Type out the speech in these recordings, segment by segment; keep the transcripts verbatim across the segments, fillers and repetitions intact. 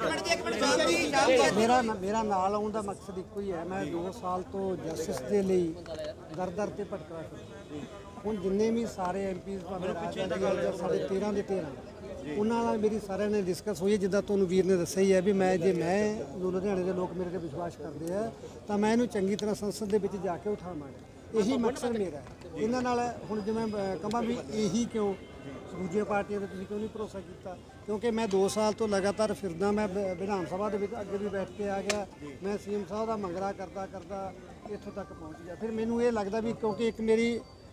मेरा मेरा नाल आउण दा मकसद इक्को ही है। मैं दो साल तो जस्टिस के लिए दर दर से भटका हूँ जिन्ने भी सारे एम पी भावें राजा साढ़े तेरह के तेरह उन्होंने मेरी सारे ने डिस्कस हुई जिदा तुहानूं वीर ने दस्सिया ही है भी मैं जे मैं लुधियाने के लोग मेरे ते विश्वास करते हैं तो मैं इनू चंगी तरह संसद के जाके उठावांगा। यही मकसद मेरा है। इन्हां नाल हुण जिवें कहां भी यही क्यों दूजिया पार्टियां ते तुसीं क्यों नहीं भरोसा किया क्योंकि मैं दो साल तो लगातार फिरदा मैं विधान सभा के अगे भी बैठ के आ गया मैं सी एम साहब का मंगरा करता करता इत्थों तक पहुँच गया। फिर मैनू ये लगता भी क्योंकि एक मेरी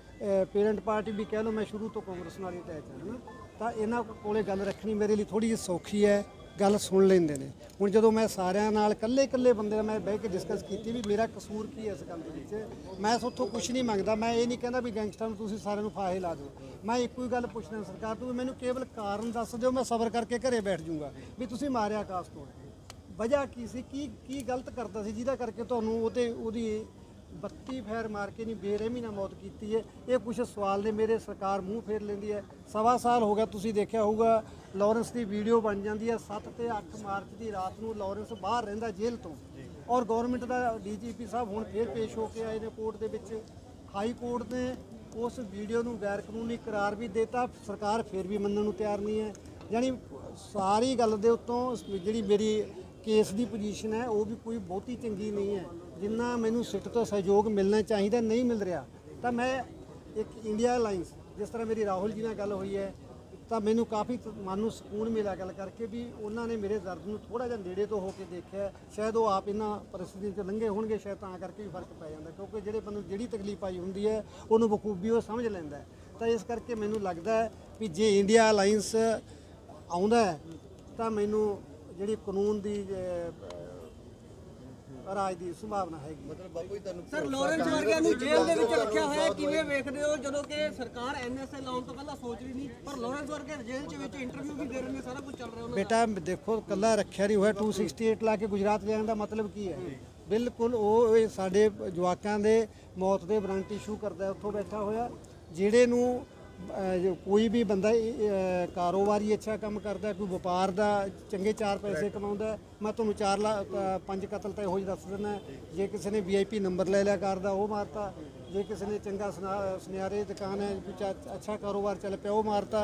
पेरेंट पार्टी भी कह लो मैं शुरू तो कांग्रेस नाल ही अटैच है ना तो इन्हां कोले गल रखनी मेरे लिए थोड़ी जी सौखी है। गल सुन लेंदे ने हुण जदों मैं सारिਆਂ नाल कल्ले कल्ले बंदे मैं बह के डिस्कस की भी मेरा कसूर की है इस गल दे विच मैं सोथों कुछ नहीं मंगदा। मैं ये नहीं कहता भी गैंगस्टर तुसीं सारिਆਂ ਨੂੰ फाहे ला दो। मैं एक ही गल पुछना सरकार तो मैनूं केवल कारण दस दिओ मैं सबर करके घरे बैठ जूँगा भी तुसीं मारिया आकाश तो वजह की सी की की गलत करता सी जिहदा करके तुहानूं ओहते ओहदी बत्ती फैर मार के नहीं बेरहमी नाल मौत की है। ये कुछ सवाल ने मेरे सरकार मूँह फेर लेंदी है। सवा साल हो गया तुसीं देखिया होगा लॉरेंस की वीडियो बन जाती है सत्त ते अठ मार्च की रात को लॉरेंस बाहर रहिंदा जेल तो और गौरमेंट का डी जी पी साहब हुण फिर पेश होकर आए ने कोर्ट के विच हाई कोर्ट ने उस वीडियो को गैर कानूनी करार भी देता सरकार फिर भी मनण नूं तैयार नहीं है। यानी सारी गल दे उत्तों जिहड़ी मेरी केस की पोजीशन है वो भी कोई बहुती चंगी नहीं है जिन्ना मैनू सिट तो सहयोग मिलना चाहिए नहीं मिल रहा। तो मैं एक इंडिया अलाइंस जिस तरह मेरी राहुल जी नाल गल हुई है तो मैनू काफ़ी मन में सुकून मिला गल करके भी उन्होंने मेरे दर्द में थोड़ा जिहा नेड़े तो होकर देखा शायद वो आप इन्होंने परिस्थितियों से लंघे होंगे शायद ता करके भी फर्क पै जाता क्योंकि जिहड़े बंदे जिहड़ी तकलीफ आई होंदी है उन्होंने बखूबी वो समझ लैंदा है। तो इस करके मैनू लगता है भी जे इंडिया अलाइंस आउंदा है तो मैनू जिहड़ी कानून की राज की संभावना हैगी। मतलब बापू जी तुहानूं सर लॉरेंस वर्गिਆਂ ਨੂੰ ਜੇਲ੍ਹ ਦੇ ਵਿੱਚ ਰੱਖਿਆ ਹੋਇਆ ਕਿਵੇਂ ਵੇਖਦੇ ਹੋ ਜਦੋਂ ਕਿ ਸਰਕਾਰ ਐਨ ਐਸ ਏ ਲਾਉਣ ਤੋਂ ਪਹਿਲਾਂ ਸੋਚ ਰਹੀ ਨਹੀਂ ਪਰ ਲॉरेंस ਵਰਗੇ ਜੇਲ੍ਹ ਚ ਵਿੱਚ ਇੰਟਰਵਿਊ ਵੀ ਦੇ ਰਹੇ ਨੇ ਸਾਰਾ ਕੁਝ ਚੱਲ ਰਿਹਾ ਉਹਨਾਂ ਦਾ। बेटा देखो कला रखिया नहीं हुआ टू सिक्सटी एट ला के गुजरात जाने का मतलब की है बिल्कुल वो साढ़े जवाकों के मौत के वारंट इशू करता है उत्थों बैठा होया जिहड़े नूं कोई भी बंदा कारोबारी अच्छा काम करता कोई व्यापार का चंगे चार पैसे कमाता मैं तुहानूं चार ला पंज कतल तो यहो दस देना जे किसी ने वी आई पी नंबर ले लिया कार का वो मारता जे किसी ने चंगा सुनियारे दुकान है अच्छा कारोबार चल पिया वो मारता।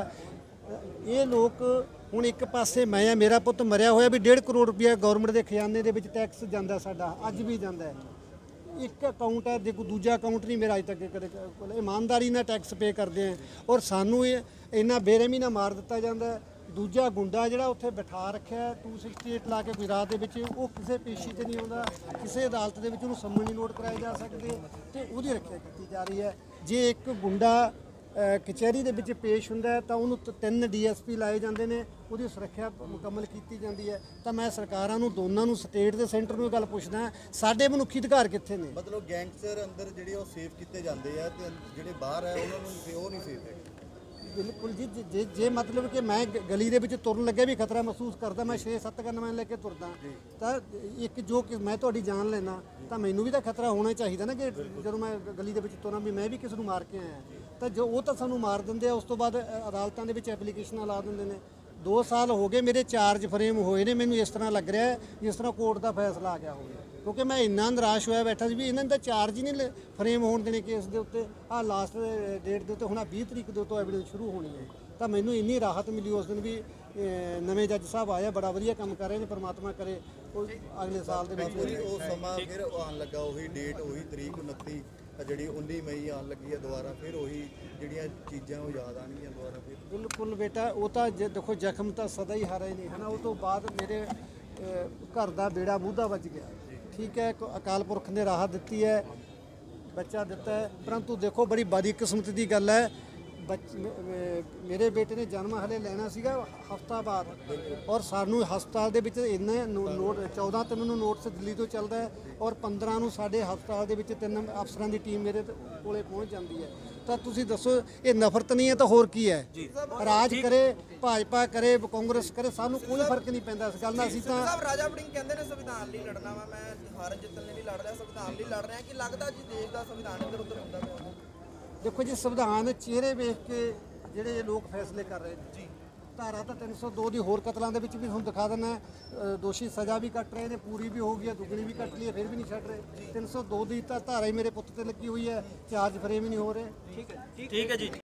ये लोग हुण एक पासे मैं मेरा पुत मरिया होया भी डेढ़ करोड़ रुपया गौरमेंट के खजाने के टैक्स जाता साडा अज भी जाता है एक अकाउंट है देखो दूजा अकाउंट नहीं मेरा अज तक कदे ईमानदारी ना टैक्स पे करते हैं और सानू इन्ना बेरहमी ना मार दिता जाता है। दूजा गुंडा जिहड़ा उत्थे बिठा रखा टू सिक्सटी एट ला के गुजरात के विच वो किसी पेशी से नहीं आता किसी अदालत के विच उहनूं सम्मन नहीं नोट कराए जा सकते तो उसकी रक्षा की जा रही है। जे एक गुंडा कचहरी ਦੇ ਵਿੱਚ पेश ਹੁੰਦਾ है तो उन्होंने तीन डी एस पी लाए जाते हैं उसकी सुरक्षा मुकम्मल की जाती है। तो मैं सरकारों ਨੂੰ ਦੋਨਾਂ ਨੂੰ स्टेट के सेंटर ਨੂੰ गल पुछदा साडे मनुखी अधिकार कित्थे ने। मतलब गैंगस्टर अंदर ਜਿਹੜੇ ਉਹ ਸੇਫ ਕੀਤੇ ਜਾਂਦੇ ਆ ਤੇ ਜਿਹੜੇ ਬਾਹਰ ਹੈ ਉਹਨਾਂ ਨੂੰ ਉਹ ਨਹੀਂ ਸੇਫ ਹੈ। बिल्कुल जी जे जे मतलब कि मैं गली के तुरन लगे भी खतरा महसूस करता मैं छे सत्त गन मैं लेके तुरदा तो एक जो कि मैं थोड़ी जान लेना तो मैनू भी तो खतरा होना चाहिए ना कि जो मैं गली के तुरा भी मैं भी किसी को मार के आया तो जो वो तो सानू मार देंगे उस तो बाद अदालतों के एप्लीकेशन ला देंगे ने। दो साल हो गए मेरे चार्ज फ्रेम होए ने मैनू इस तरह लग रहा है जिस तरह कोर्ट का फैसला आ गया हो क्योंकि मैं इन्ना निराश होया बैठा भी इन्होंने तो चार्ज ही नहीं फ्रेम होने देने केस के उत्ते आ लास्ट डेट के उत्ते हुण बीस तरीक के उत्तों एविडेंस शुरू होनी है। तो मैनू इन्नी राहत मिली उस दिन भी नवे जज साहब आए बड़ा वधिया काम कर रहे हैं परमात्मा करे अगले साल के वो समा फिर आन लगा वही डेट वही तरीक उनती जी उन्नी मई आन लगी है दोबारा फिर वही जिहड़ियां चीज़ां वो याद आनियां दोबारा फिर। बिल्कुल बेटा वो तो देखो जख्म तो सदा ही हरे नहीं है ना। वो तो बाद मेरे घर का बेड़ा मूधा बच गया ठीक है अकाल पुरख ने राहत दी है बच्चा दिता है परंतु देखो बड़ी बदकिस्मत की गल है बच मेरे बेटे ने जन्म हले लेना सीगा हफ्ता बाद और सानू हस्पताल दे विच इन्ने नोट चौदह तीन नूं नोटिस दिल्ली तो चलता है और पंद्रह नूं साडे हस्पताल दे विच तीन अफसरां दी टीम मेरे कोले पहुँच जाती है। तो तुसीं दसो ये नफरत नहीं है तो होर की है राज करे भाजपा करे कांग्रेस करे सानू कोई फर्क नहीं पैंदा इस गल नाल। असीं तां राजा वड़िंग कहंदे ने संविधान लई लड़ना वा मैं हार जितने नहीं लड़ रहा संविधान लई लड़ रहा कि लगदा जी देश का संविधान इधर उधर हुंदा पिया। देखो जी संविधान चेहरे वेख के जिहड़े लोग फैसले कर रहे हैं जी ਧਾਰਾ ਤਾਂ ਤਿੰਨ ਸੌ ਦੋ ਦੀ ਹੋਰ ਕਤਲਾਂ ਦੇ ਵਿੱਚ ਵੀ ਤੁਹਾਨੂੰ ਦਿਖਾ ਦਿੰਦਾ ਹੈ। ਅ, ਦੋਸ਼ੀ ਸਜ਼ਾ ਵੀ ਕੱਟ ਰਹੇ ਨੇ, ਪੂਰੀ ਵੀ ਹੋ ਗਈ ਹੈ, ਦੁੱਗਣੀ ਵੀ ਕੱਟ ਲਈ ਹੈ, ਫਿਰ ਵੀ ਨਹੀਂ ਛੱਡ ਰਹੇ। ਤਿੰਨ ਸੌ ਦੋ ਦੀ ਤਾਂ ਧਾਰਾ ਹੀ ਮੇਰੇ ਪੁੱਤ ਤੇ ਲੱਗੀ ਹੋਈ ਹੈ, ਚਾਰਜ ਫਰੇਮ ਹੀ ਨਹੀਂ ਹੋ ਰਹੇ। ਠੀਕ ਹੈ ਠੀਕ ਹੈ ਜੀ।